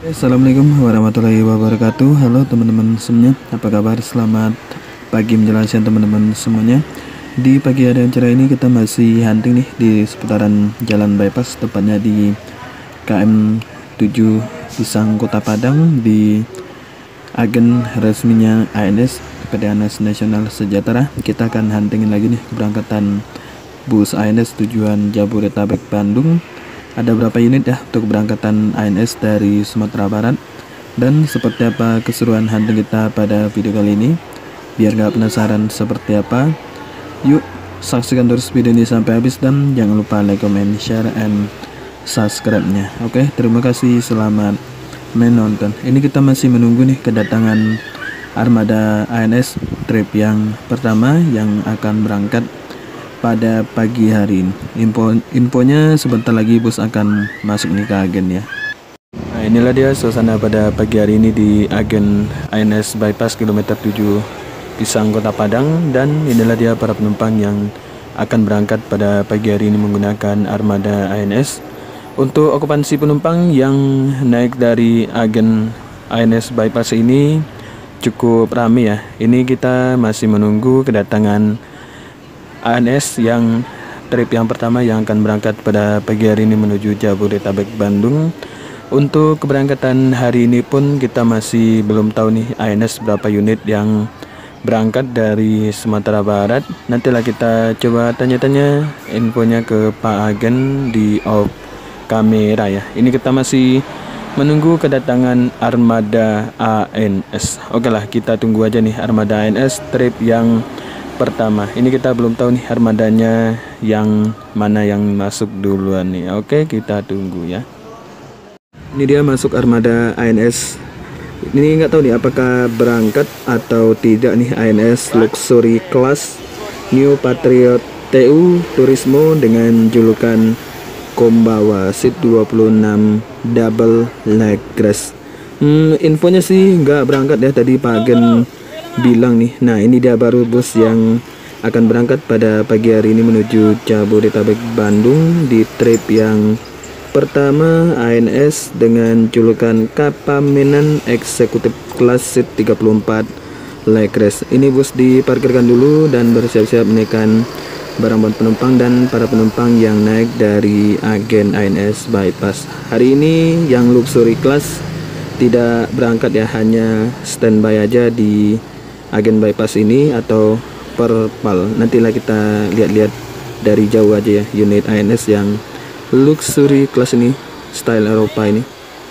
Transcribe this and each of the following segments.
Assalamualaikum warahmatullahi wabarakatuh. Halo teman-teman semuanya, apa kabar? Selamat pagi menjelang siang teman-teman semuanya. Di pagi hari yang cerah ini kita masih hunting nih di seputaran Jalan Bypass, tepatnya di KM 7 Pisang Kota Padang, di agen resminya ANS PT ANS Nasional Sejahtera. Kita akan huntingin lagi nih keberangkatan bus ANS tujuan Jabodetabek Bandung. Ada berapa unit ya untuk keberangkatan ANS dari Sumatera Barat, dan seperti apa keseruan hunting kita pada video kali ini. Biar gak penasaran seperti apa, yuk saksikan terus video ini sampai habis, dan jangan lupa like, comment, share, and subscribe-nya. Oke, terima kasih, selamat menonton. Ini kita masih menunggu nih kedatangan armada ANS trip yang pertama yang akan berangkat pada pagi hari ini. Infonya sebentar lagi bus akan masuk nih ke agen ya. Nah, inilah dia suasana pada pagi hari ini di agen ANS Bypass kilometer 7 Pisang Kota Padang, dan inilah dia para penumpang yang akan berangkat pada pagi hari ini menggunakan armada ANS. Untuk okupansi penumpang yang naik dari agen ANS Bypass ini cukup ramai ya. Ini kita masih menunggu kedatangan ANS yang trip yang pertama yang akan berangkat pada pagi hari ini menuju Jabodetabek Bandung. Untuk keberangkatan hari ini pun kita masih belum tahu nih ANS berapa unit yang berangkat dari Sumatera Barat. Nantilah kita coba tanya-tanya infonya ke Pak Agen di off kamera ya. Ini kita masih menunggu kedatangan armada ANS. Oke lah, kita tunggu aja nih armada ANS trip yang pertama. Ini kita belum tahu nih armadanya yang mana yang masuk duluan nih. Oke, kita tunggu ya. Ini dia masuk armada ANS. Ini nggak tahu nih apakah berangkat atau tidak nih ANS Luxury Class New Patriot TU Turismo dengan julukan Kombawa Seat 26 Double Leg Rest. Infonya sih nggak berangkat ya, tadi Pak Agen bilang nih. Nah, ini dia baru bus yang akan berangkat pada pagi hari ini menuju Jabodetabek Bandung di trip yang pertama ANS dengan julukan Kapamenan Executive Class Seat 34 Leg Rest. Ini bus diparkirkan dulu dan bersiap-siap menaikkan barang penumpang dan para penumpang yang naik dari agen ANS Bypass. Hari ini yang luxury class tidak berangkat ya, hanya standby aja di agen Bypass ini atau perpal. Nantilah kita lihat-lihat dari jauh aja ya unit ANS yang luxury class ini, style Eropa ini.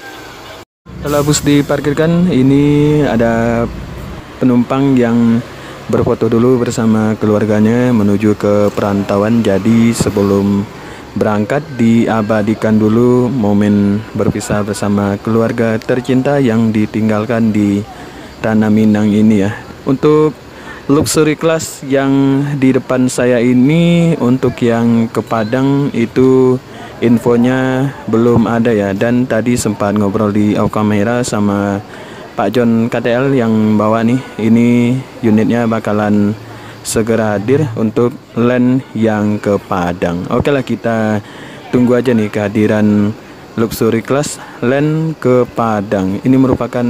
Setelah bus diparkirkan, ini ada penumpang yang berfoto dulu bersama keluarganya menuju ke perantauan. Jadi sebelum berangkat diabadikan dulu momen berpisah bersama keluarga tercinta yang ditinggalkan di Tanah Minang ini ya. Untuk luxury class yang di depan saya ini, untuk yang ke Padang itu infonya belum ada ya. Dan tadi sempat ngobrol di off kamera sama Pak John KTL yang bawa nih, ini unitnya bakalan segera hadir untuk land yang ke Padang. Oke lah, kita tunggu aja nih kehadiran luxury class land ke Padang. Ini merupakan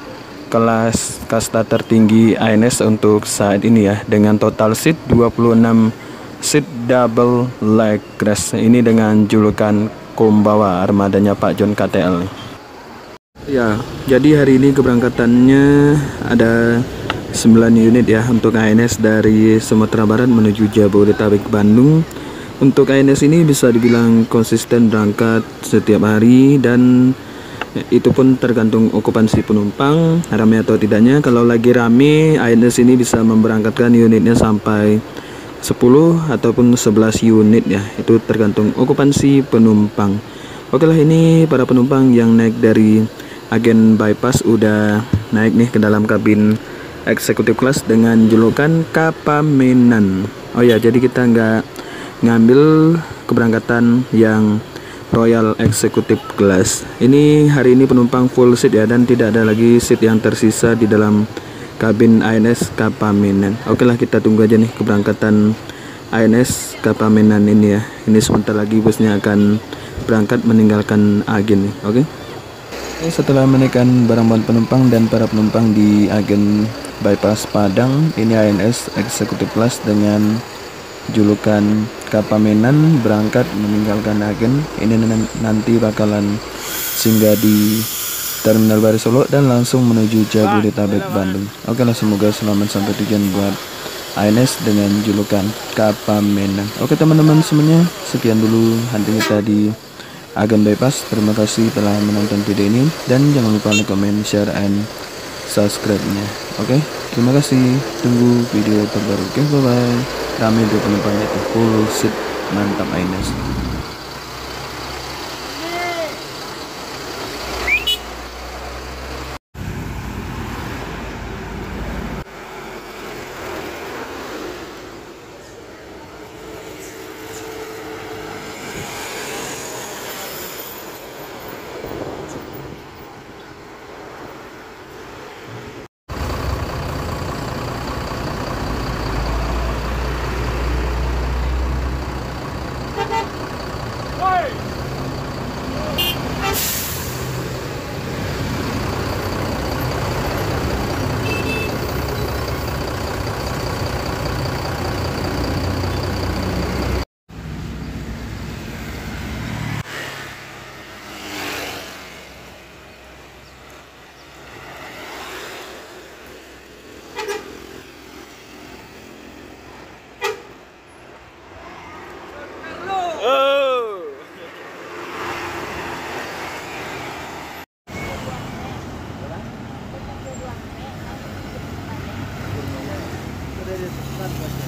kelas kasta tertinggi ANS untuk saat ini ya, dengan total seat 26 seat double leg rest. Ini dengan julukan Kombawa, armadanya Pak John KTL nih. Ya, jadi hari ini keberangkatannya ada 9 unit ya untuk ANS dari Sumatera Barat menuju Jabodetabek Bandung. Untuk ANS ini bisa dibilang konsisten berangkat setiap hari, dan itu pun tergantung okupansi penumpang ramai atau tidaknya. Kalau lagi rame, ANS ini bisa memberangkatkan unitnya sampai 10 ataupun 11 unit ya, itu tergantung okupansi penumpang. Oke lah, ini para penumpang yang naik dari agen Bypass udah naik nih ke dalam kabin executive class dengan julukan Kapamenan. Oh ya, jadi kita nggak ngambil keberangkatan yang Royal Executive Class. Ini hari ini penumpang full seat ya, dan tidak ada lagi seat yang tersisa di dalam kabin ANS Kapamenan. Oke lah, kita tunggu aja nih keberangkatan ANS Kapamenan ini ya. Ini sebentar lagi busnya akan berangkat meninggalkan agen nih. Oke. Setelah menaikkan barang bawaan penumpang dan para penumpang di agen bypass Padang, ini ANS Executive Class dengan julukan Kapamenan berangkat meninggalkan agen. Ini nanti bakalan singgah di Terminal Baru Solo dan langsung menuju Jabodetabek Bandung. Oke lah, semoga selamat sampai tujuan buat ANS dengan julukan Kapamenan. Oke teman-teman semuanya, sekian dulu hunting kita di agen bypass. Terima kasih telah menonton video ini dan jangan lupa like, comment, share, and subscribe-nya. Oke, terima kasih. Tunggu video terbaru. Oke, bye bye. Rame tuh penumpangnya tuh, full seat, mantap ANS. Udah